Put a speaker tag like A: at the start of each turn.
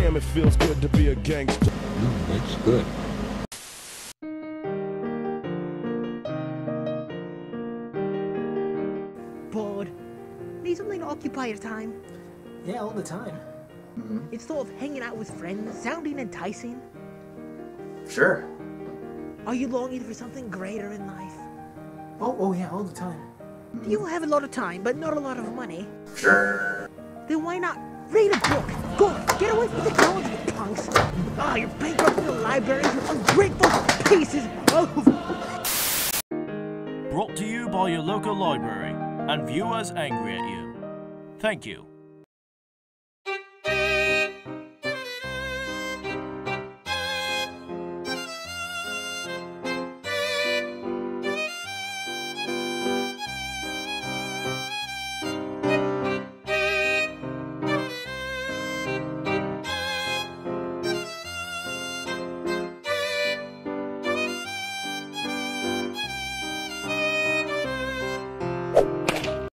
A: damn, it feels good to be a gangster.
B: That's good.
C: Bored? Need something to occupy your time?
D: Yeah, all the time.
C: Instead of hanging out with friends, sounding enticing?
D: Sure.
C: Are you longing for something greater in life?
D: Oh yeah, all the time.
C: Do you have a lot of time, but not a lot of money?
D: Sure.
C: Then why not read a book? Go, get away from technology, you punks! Ah, you're bankrupting the libraries, you ungrateful pieces of...
E: Brought to you by your local library and viewers angry at you. Thank you.